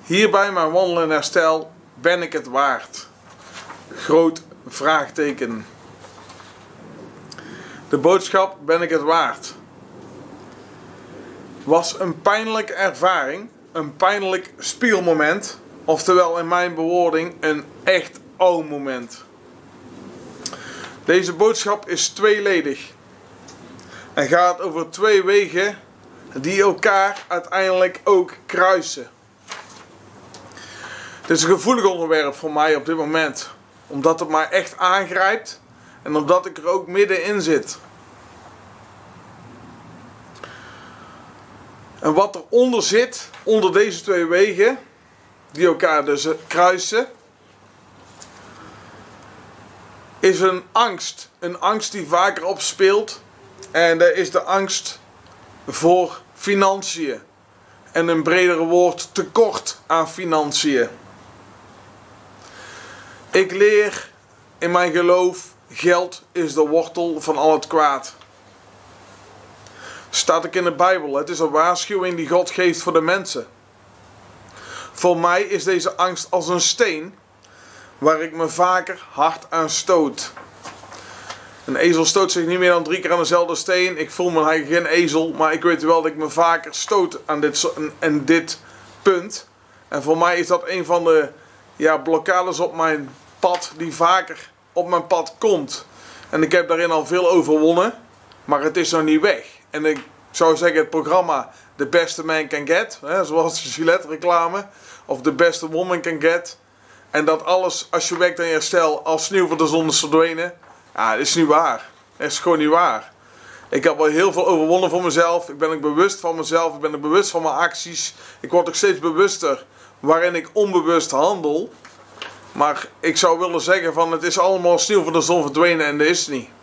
Hier bij mijn wandelen en herstel ben ik het waard. Groot vraagteken. De boodschap ben ik het waard was een pijnlijke ervaring, een pijnlijk spiegelmoment, oftewel in mijn bewoording een echt moment. Deze boodschap is tweeledig en gaat over twee wegen die elkaar uiteindelijk ook kruisen. Het is een gevoelig onderwerp voor mij op dit moment, omdat het mij echt aangrijpt en omdat ik er ook middenin zit. En wat eronder zit, onder deze twee wegen, die elkaar dus kruisen, is een angst. Een angst die vaker opspeelt. En dat is de angst voor financiën. En een bredere woord, tekort aan financiën. Ik leer in mijn geloof, geld is de wortel van al het kwaad. Staat ook in de Bijbel. Het is een waarschuwing die God geeft voor de mensen. Voor mij is deze angst als een steen waar ik me vaker hard aan stoot. Een ezel stoot zich niet meer dan 3 keer aan dezelfde steen. Ik voel me eigenlijk geen ezel, maar ik weet wel dat ik me vaker stoot aan dit punt. En voor mij is dat een van de blokkades op mijn pad die vaker op mijn pad komt. En ik heb daarin al veel overwonnen, maar het is nog niet weg. En ik zou zeggen het programma The Best Man Can Get, zoals de Gillette reclame, of The Best Woman Can Get. En dat alles, als je werkt aan je herstel, als sneeuw voor de zon is verdwenen. Ja, dat is niet waar. Dat is gewoon niet waar. Ik heb wel heel veel overwonnen voor mezelf. Ik ben ook bewust van mezelf. Ik ben ook bewust van mijn acties. Ik word ook steeds bewuster waarin ik onbewust handel. Maar ik zou willen zeggen van het is allemaal sneeuw voor de zon verdwenen en dat is het niet.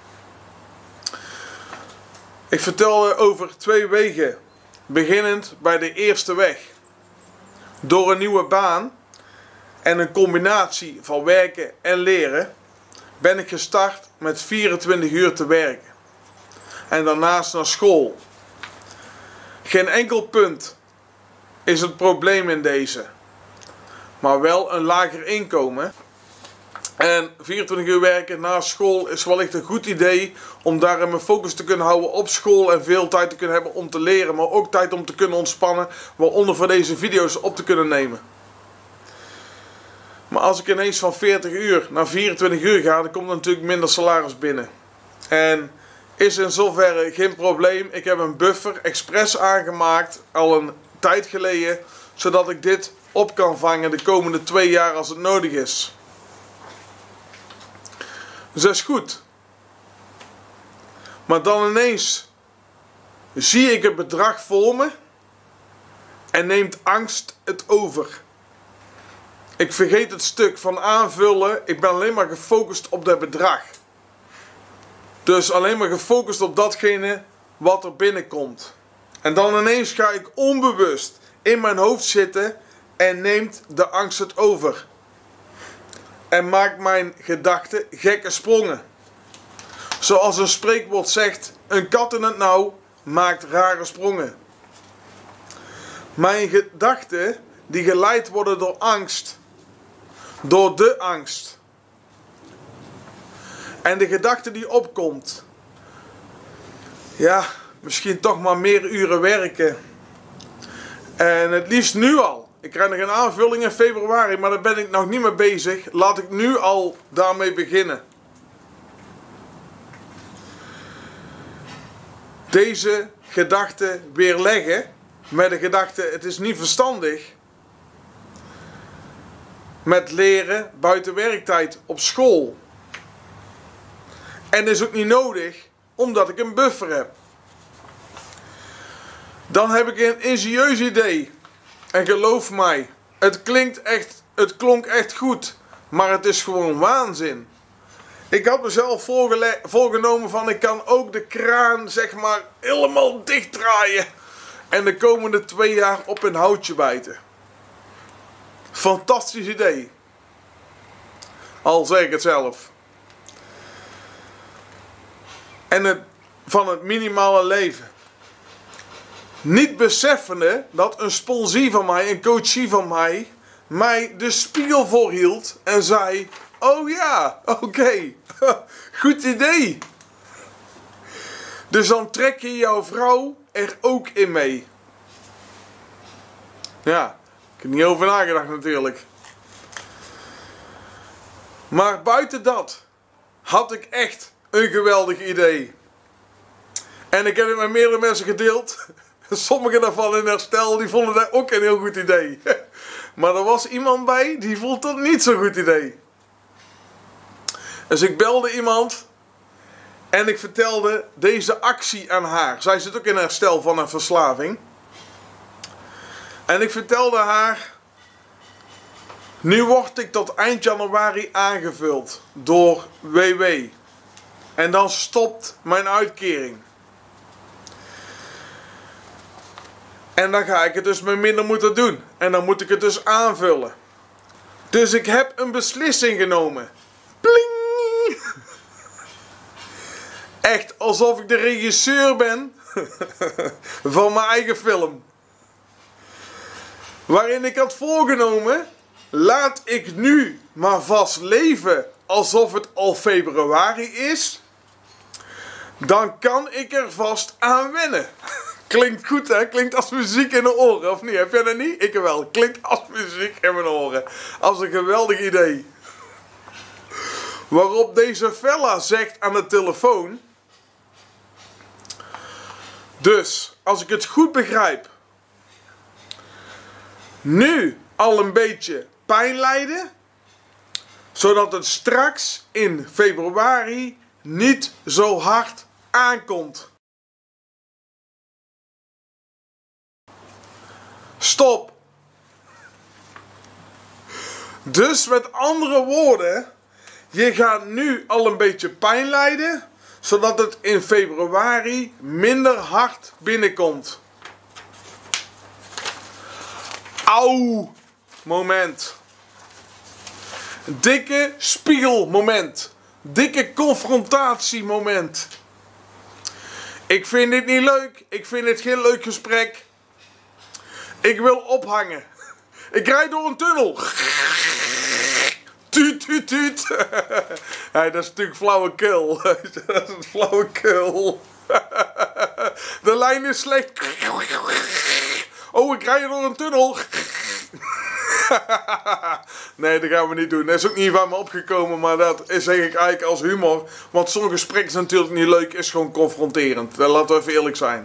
Ik vertel over 2 wegen. Beginnend bij de eerste weg. Door een nieuwe baan en een combinatie van werken en leren ben ik gestart met 24 uur te werken. En daarnaast naar school. Geen enkel punt is het probleem in deze. Maar wel een lager inkomen. En 24 uur werken na school is wellicht een goed idee om daar mijn focus te kunnen houden op school en veel tijd te kunnen hebben om te leren, maar ook tijd om te kunnen ontspannen, waaronder voor deze video's op te kunnen nemen. Maar als ik ineens van 40 uur naar 24 uur ga, dan komt er natuurlijk minder salaris binnen. En is in zoverre geen probleem. Ik heb een buffer expres aangemaakt, al een tijd geleden, zodat ik dit op kan vangen de komende 2 jaar als het nodig is. Dus dat is goed. Maar dan ineens zie ik het bedrag voor me en neemt angst het over. Ik vergeet het stuk van aanvullen. Ik ben alleen maar gefocust op dat bedrag. Dus alleen maar gefocust op datgene wat er binnenkomt. En dan ineens ga ik onbewust in mijn hoofd zitten en neemt de angst het over. En maakt mijn gedachten gekke sprongen. Zoals een spreekwoord zegt, een kat in het nauw maakt rare sprongen. Mijn gedachten die geleid worden door angst. Door de angst. En de gedachte die opkomt. Ja, misschien toch maar meer uren werken. En het liefst nu al. Ik krijg nog een aanvulling in februari, maar daar ben ik nog niet mee bezig. Laat ik nu al daarmee beginnen. Deze gedachte weerleggen met de gedachte het is niet verstandig. Met leren buiten werktijd op school. En is ook niet nodig, omdat ik een buffer heb. Dan heb ik een ingenieus idee. En geloof mij, het klonk echt goed. Maar het is gewoon waanzin. Ik had mezelf voorgenomen van ik kan ook de kraan zeg maar helemaal dicht draaien. En de komende 2 jaar op een houtje bijten. Fantastisch idee. Al zeg ik het zelf. En van het minimale leven. Niet beseffende dat een sponsie van mij, een coachie van mij de spiegel voorhield en zei: oh ja, oké, goed idee. Dus dan trek je jouw vrouw er ook in mee. Ja, ik heb er niet over nagedacht natuurlijk. Maar buiten dat had ik echt een geweldig idee. En ik heb het met meerdere mensen gedeeld. Sommigen daarvan in herstel, die vonden dat ook een heel goed idee. Maar er was iemand bij, die vond dat niet zo'n goed idee. Dus ik belde iemand en ik vertelde deze actie aan haar. Zij zit ook in herstel van een verslaving. En ik vertelde haar: nu word ik tot eind januari aangevuld door WW. En dan stopt mijn uitkering. En dan ga ik het dus met minder moeten doen. En dan moet ik het dus aanvullen. Dus ik heb een beslissing genomen. Pling! Echt alsof ik de regisseur ben van mijn eigen film. Waarin ik had voorgenomen: laat ik nu maar vast leven alsof het al februari is. Dan kan ik er vast aan wennen. Klinkt goed, hè? Klinkt als muziek in de oren, of niet? Heb jij dat niet? Ik wel. Klinkt als muziek in mijn oren. Als een geweldig idee. Waarop deze fella zegt aan de telefoon: dus, als ik het goed begrijp, nu al een beetje pijn lijden, zodat het straks in februari niet zo hard aankomt. Stop. Dus met andere woorden, je gaat nu al een beetje pijn lijden, zodat het in februari minder hard binnenkomt. Auw, moment. Dikke spiegelmoment. Dikke confrontatiemoment. Ik vind dit niet leuk. Ik vind dit geen leuk gesprek. Ik wil ophangen. Ik rijd door een tunnel. Tuut, tuut, tuut. Ja, dat is natuurlijk flauwekul. Dat is flauwekul. De lijn is slecht. Oh, ik rijd door een tunnel. Nee, dat gaan we niet doen. Dat is ook niet van me opgekomen, maar dat zeg ik eigenlijk als humor. Want zo'n gesprek is natuurlijk niet leuk, is gewoon confronterend. Laten we even eerlijk zijn.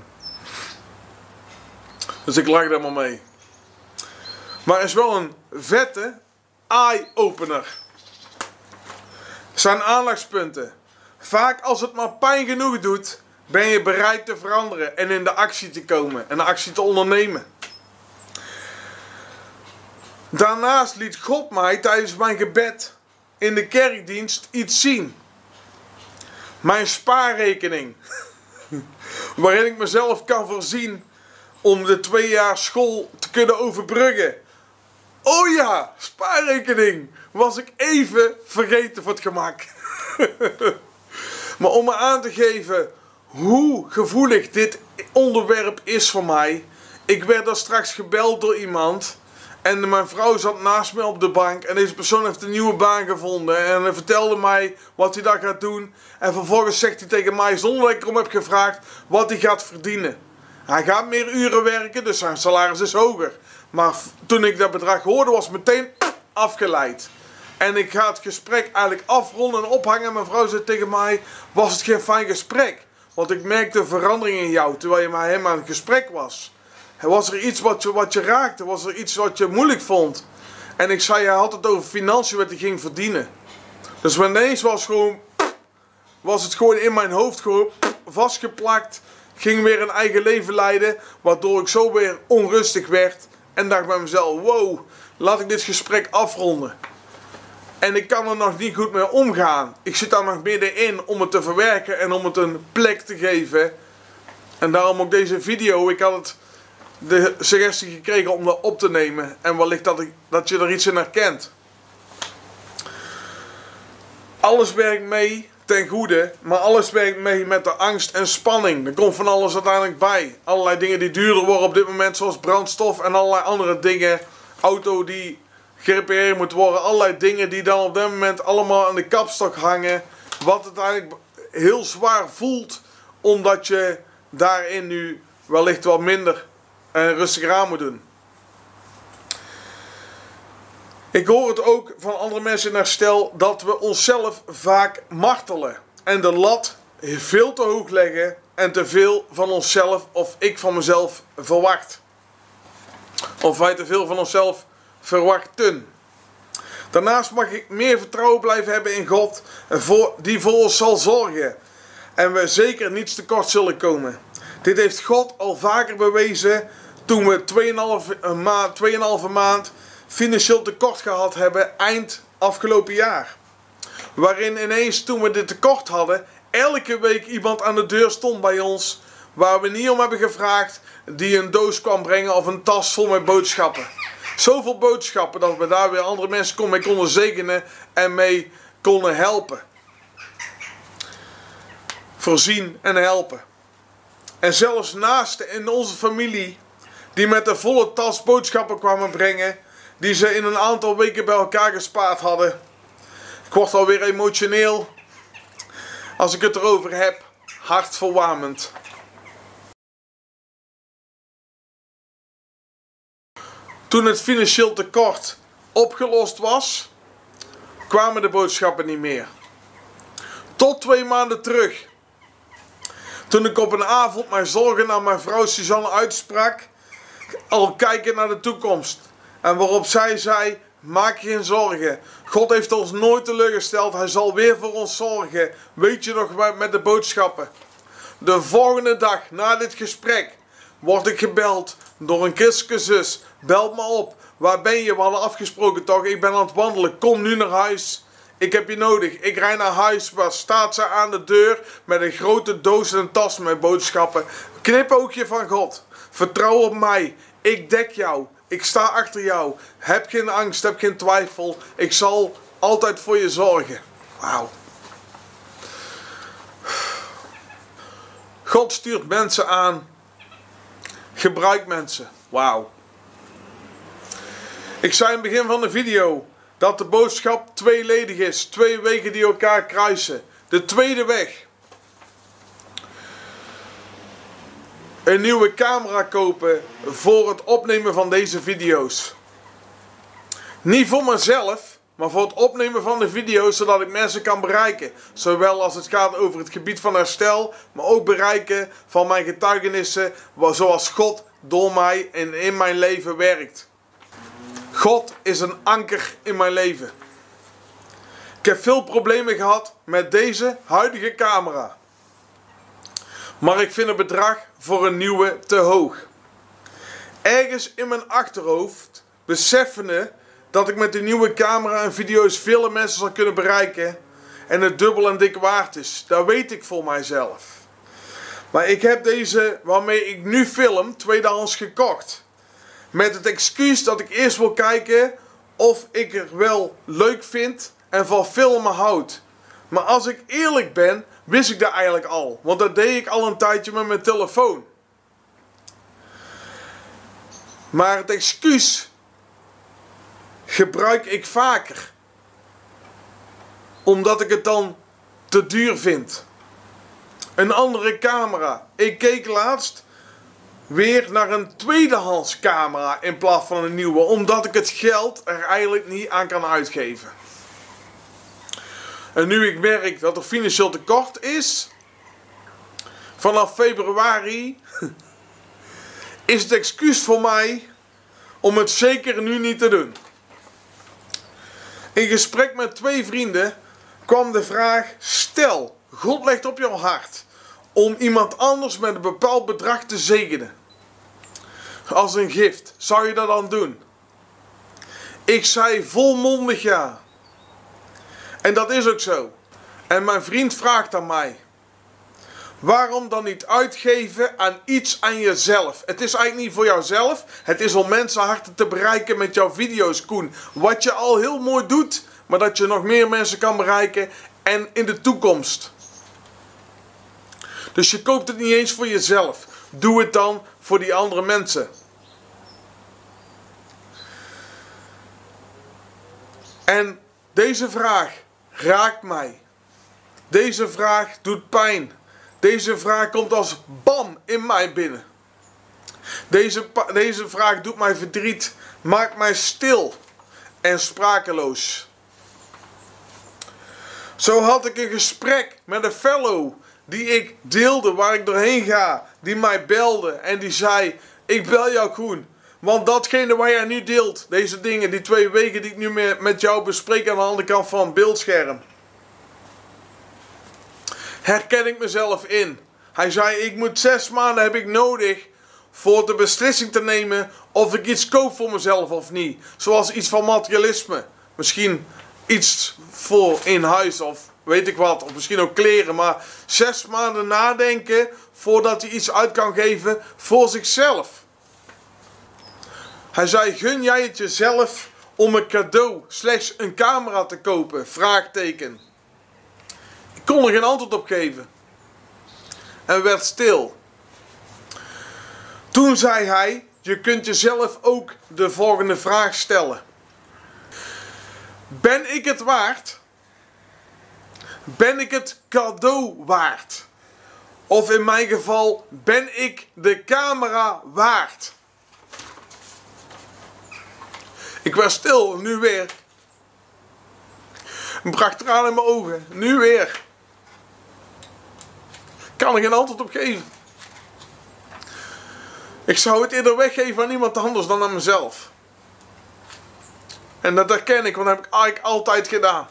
Dus ik lach daar maar mee. Maar het is wel een vette eye-opener. Zijn aandachtspunten. Vaak als het maar pijn genoeg doet, ben je bereid te veranderen en in de actie te komen en de actie te ondernemen. Daarnaast liet God mij tijdens mijn gebed in de kerkdienst iets zien. Mijn spaarrekening. Waarin ik mezelf kan voorzien om de 2 jaar school te kunnen overbruggen. Oh ja, spaarrekening. Was ik even vergeten voor het gemak. Maar om me aan te geven hoe gevoelig dit onderwerp is voor mij. Ik werd daar straks gebeld door iemand. En mijn vrouw zat naast me op de bank. En deze persoon heeft een nieuwe baan gevonden. En hij vertelde mij wat hij daar gaat doen. En vervolgens zegt hij tegen mij, zonder dat ik erom heb gevraagd, wat hij gaat verdienen. Hij gaat meer uren werken, dus zijn salaris is hoger. Maar toen ik dat bedrag hoorde, was meteen afgeleid. En ik ga het gesprek eigenlijk afronden en ophangen. Mijn vrouw zei tegen mij, was het geen fijn gesprek? Want ik merkte verandering in jou, terwijl je met hem aan het gesprek was. Was er iets wat je raakte? Was er iets wat je moeilijk vond? En ik zei, hij had het over financiën wat hij ging verdienen. Dus ineens was het gewoon in mijn hoofd gewoon vastgeplakt. Ging weer een eigen leven leiden, waardoor ik zo weer onrustig werd. En dacht bij mezelf, wow, laat ik dit gesprek afronden. En ik kan er nog niet goed mee omgaan. Ik zit daar nog middenin om het te verwerken en om het een plek te geven. En daarom ook deze video. Ik had de suggestie gekregen om dat op te nemen. En wellicht dat je er iets in herkent. Alles werkt mee ten goede, maar alles werkt mee met de angst en spanning. Er komt van alles uiteindelijk bij. Allerlei dingen die duurder worden op dit moment, zoals brandstof en allerlei andere dingen. Auto die gerepareerd moet worden, allerlei dingen die dan op dit moment allemaal aan de kapstok hangen. Wat uiteindelijk heel zwaar voelt, omdat je daarin nu wellicht wat minder en rustiger aan moet doen. Ik hoor het ook van andere mensen in herstel dat we onszelf vaak martelen. En de lat veel te hoog leggen en te veel van onszelf of ik van mezelf verwacht. Of wij te veel van onszelf verwachten. Daarnaast mag ik meer vertrouwen blijven hebben in God die voor ons zal zorgen. En we zeker niets tekort zullen komen. Dit heeft God al vaker bewezen toen we 2,5 maand financieel tekort gehad hebben eind afgelopen jaar. Waarin ineens toen we dit tekort hadden, elke week iemand aan de deur stond bij ons waar we niet om hebben gevraagd, die een doos kwam brengen of een tas vol met boodschappen. Zoveel boodschappen dat we daar weer andere mensen mee konden zegenen en mee konden helpen. Voorzien en helpen. En zelfs naasten in onze familie die met een volle tas boodschappen kwamen brengen, die ze in een aantal weken bij elkaar gespaard hadden. Ik word alweer emotioneel als ik het erover heb. Hartverwarmend. Toen het financieel tekort opgelost was, kwamen de boodschappen niet meer. Tot 2 maanden terug. Toen ik op een avond mijn zorgen aan mijn vrouw Suzanne uitsprak, al kijken naar de toekomst. En waarop zij zei, maak je geen zorgen. God heeft ons nooit teleurgesteld. Hij zal weer voor ons zorgen. Weet je nog met de boodschappen. De volgende dag na dit gesprek word ik gebeld door een christelijke zus. Belt me op. Waar ben je? We hadden afgesproken toch? Ik ben aan het wandelen. Kom nu naar huis. Ik heb je nodig. Ik rijd naar huis. Waar staat ze aan de deur met een grote doos en een tas met boodschappen. Knipoogje van God. Vertrouw op mij. Ik dek jou. Ik sta achter jou. Heb geen angst, heb geen twijfel. Ik zal altijd voor je zorgen. Wauw. God stuurt mensen aan. Gebruik mensen. Wauw. Ik zei in het begin van de video dat de boodschap tweeledig is. 2 wegen die elkaar kruisen. De tweede weg. Een nieuwe camera kopen voor het opnemen van deze video's. Niet voor mezelf, maar voor het opnemen van de video's, zodat ik mensen kan bereiken. Zowel als het gaat over het gebied van herstel, maar ook bereiken van mijn getuigenissen, zoals God door mij en in mijn leven werkt. God is een anker in mijn leven. Ik heb veel problemen gehad met deze huidige camera. Maar ik vind het bedrag voor een nieuwe te hoog. Ergens in mijn achterhoofd beseffende dat ik met de nieuwe camera en video's vele mensen zal kunnen bereiken. En het dubbel en dik waard is. Dat weet ik voor mijzelf. Maar ik heb deze waarmee ik nu film tweedehands gekocht. Met het excuus dat ik eerst wil kijken of ik het wel leuk vind en van filmen houd. Maar als ik eerlijk ben, wist ik dat eigenlijk al. Want dat deed ik al een tijdje met mijn telefoon. Maar het excuus gebruik ik vaker. Omdat ik het dan te duur vind. Een andere camera. Ik keek laatst weer naar een tweedehands camera in plaats van een nieuwe. Omdat ik het geld er eigenlijk niet aan kan uitgeven. En nu ik merk dat er financieel tekort is, vanaf februari, is het excuus voor mij om het zeker nu niet te doen. In gesprek met 2 vrienden kwam de vraag, stel, God legt op jouw hart om iemand anders met een bepaald bedrag te zegenen. Als een gift, zou je dat dan doen? Ik zei volmondig ja. En dat is ook zo. En mijn vriend vraagt aan mij, waarom dan niet uitgeven aan iets aan jezelf? Het is eigenlijk niet voor jouzelf. Het is om mensenharten te bereiken met jouw video's, Koen. Wat je al heel mooi doet, maar dat je nog meer mensen kan bereiken. en in de toekomst. Dus je koopt het niet eens voor jezelf. Doe het dan voor die andere mensen. En deze vraag raakt mij. Deze vraag doet pijn. Deze vraag komt als bam in mij binnen. Deze vraag doet mij verdriet. Maakt mij stil en sprakeloos. Zo had ik een gesprek met een fellow die ik deelde waar ik doorheen ga. Die mij belde en die zei: ik bel jou, Koen. Want datgene waar jij nu deelt, deze dingen, die 2 weken die ik nu met jou bespreek aan de andere kant van het beeldscherm, herken ik mezelf in. Hij zei: ik moet 6 maanden heb ik nodig voor de beslissing te nemen of ik iets koop voor mezelf of niet. Zoals iets van materialisme. Misschien iets voor in huis of weet ik wat. Of misschien ook kleren. Maar 6 maanden nadenken voordat hij iets uit kan geven voor zichzelf. Hij zei: gun jij het jezelf om een cadeau slechts een camera te kopen? Vraagteken. Ik kon er geen antwoord op geven. En werd stil. Toen zei hij: je kunt jezelf ook de volgende vraag stellen. Ben ik het waard? Ben ik het cadeau waard? Of in mijn geval, ben ik de camera waard? Ik was stil, nu weer. Ik bracht tranen in mijn ogen, nu weer. Ik kan er geen antwoord op geven. Ik zou het eerder weggeven aan iemand anders dan aan mezelf. En dat herken ik, want dat heb ik eigenlijk altijd gedaan.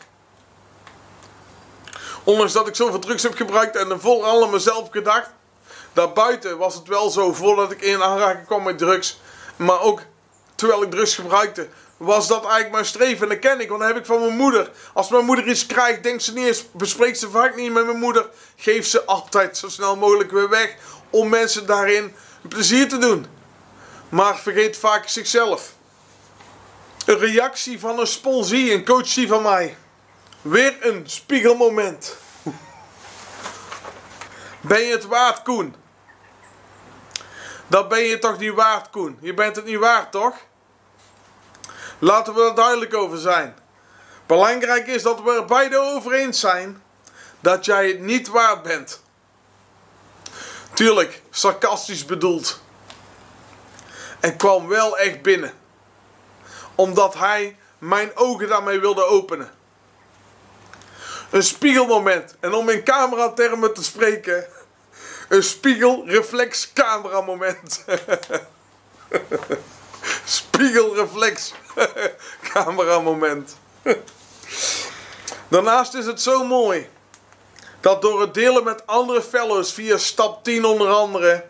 Ondanks dat ik zoveel drugs heb gebruikt en vooral aan mezelf gedacht. Daarbuiten was het wel zo, voordat ik in aanraking kwam met drugs. Maar ook terwijl ik drugs gebruikte, was dat eigenlijk mijn streven. En dat ken ik, want dat heb ik van mijn moeder. Als mijn moeder iets krijgt, denkt ze niet eens, bespreekt ze vaak niet met mijn moeder. Geeft ze altijd zo snel mogelijk weer weg om mensen daarin plezier te doen. Maar vergeet vaak zichzelf. Een reactie van een sponsie, een coachie van mij. Weer een spiegelmoment. Ben je het waard, Koen? Dat ben je toch niet waard, Koen? Je bent het niet waard, toch? Laten we er duidelijk over zijn. Belangrijk is dat we er beide over eens zijn dat jij het niet waard bent. Tuurlijk, sarcastisch bedoeld. En kwam wel echt binnen. Omdat hij mijn ogen daarmee wilde openen. Een spiegelmoment. En om in cameratermen te spreken, een spiegelreflex cameramoment. Spiegelreflex cameramoment. Daarnaast is het zo mooi dat door het delen met andere fellows via stap 10 onder andere,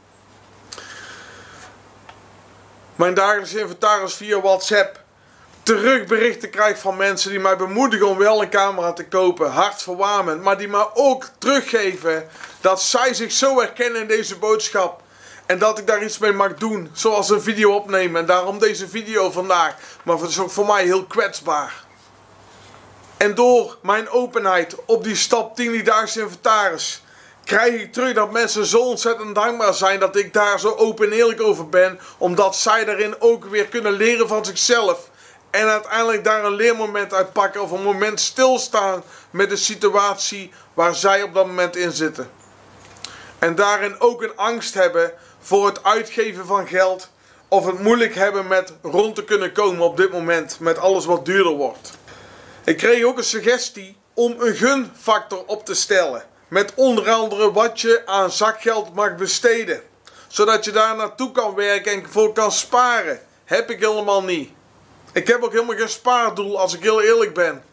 mijn dagelijkse inventaris via WhatsApp, terugberichten krijg van mensen die mij bemoedigen om wel een camera te kopen, hartverwarmend, maar die mij ook teruggeven dat zij zich zo herkennen in deze boodschap en dat ik daar iets mee mag doen, zoals een video opnemen. En daarom deze video vandaag, maar het is ook voor mij heel kwetsbaar. En door mijn openheid op die stap 10, die dagelijkse inventaris, krijg ik terug dat mensen zo ontzettend dankbaar zijn dat ik daar zo open en eerlijk over ben. Omdat zij daarin ook weer kunnen leren van zichzelf. En uiteindelijk daar een leermoment uit pakken of een moment stilstaan met de situatie waar zij op dat moment in zitten. En daarin ook een angst hebben voor het uitgeven van geld. Of het moeilijk hebben met rond te kunnen komen op dit moment met alles wat duurder wordt. Ik kreeg ook een suggestie om een gunfactor op te stellen. Met onder andere wat je aan zakgeld mag besteden. Zodat je daar naartoe kan werken en voor kan sparen. Heb ik helemaal niet. Ik heb ook helemaal geen spaardoel als ik heel eerlijk ben.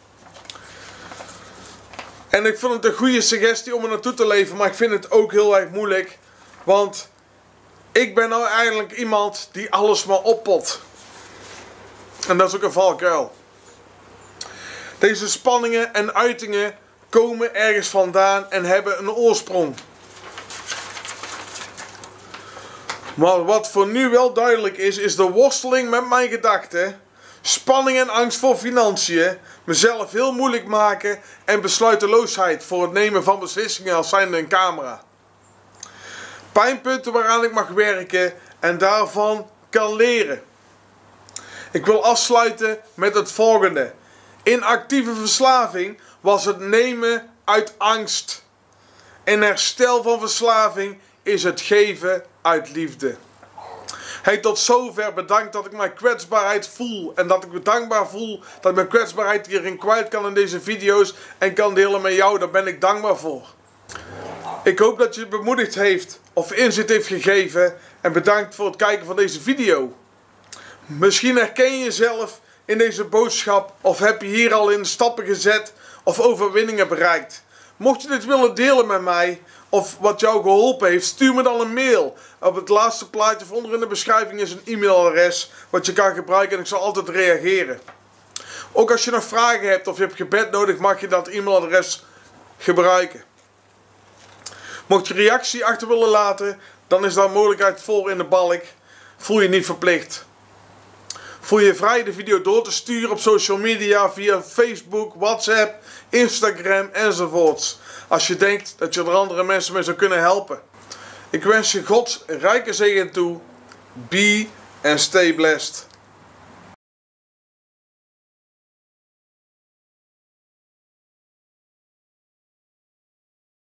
En ik vind het een goede suggestie om er naartoe te leven. Maar ik vind het ook heel erg moeilijk. Want ik ben nou eigenlijk iemand die alles maar oppot. En dat is ook een valkuil. Deze spanningen en uitingen komen ergens vandaan en hebben een oorsprong. Maar wat voor nu wel duidelijk is, is de worsteling met mijn gedachten. spanning en angst voor financiën, mezelf heel moeilijk maken en besluiteloosheid voor het nemen van beslissingen als zijnde een camera. Pijnpunten waaraan ik mag werken en daarvan kan leren. Ik wil afsluiten met het volgende. In actieve verslaving was het nemen uit angst. In herstel van verslaving is het geven uit liefde. Hey, tot zover bedankt dat ik mijn kwetsbaarheid voel. En dat ik me dankbaar voel dat ik mijn kwetsbaarheid hierin kwijt kan in deze video's. En kan delen met jou, daar ben ik dankbaar voor. Ik hoop dat je het bemoedigd heeft of inzicht heeft gegeven. En bedankt voor het kijken van deze video. Misschien herken je jezelf in deze boodschap. Of heb je hier al in stappen gezet of overwinningen bereikt. Mocht je dit willen delen met mij, of wat jou geholpen heeft, stuur me dan een mail. Op het laatste plaatje of onder in de beschrijving is een e-mailadres wat je kan gebruiken en ik zal altijd reageren. Ook als je nog vragen hebt of je hebt gebed nodig, mag je dat e-mailadres gebruiken. Mocht je reactie achter willen laten, dan is daar een mogelijkheid voor in de balk. Voel je niet verplicht. Voel je vrij de video door te sturen op social media via Facebook, WhatsApp, Instagram enzovoorts. Als je denkt dat je er andere mensen mee zou kunnen helpen. Ik wens je Gods rijke zegen toe. Be and stay blessed.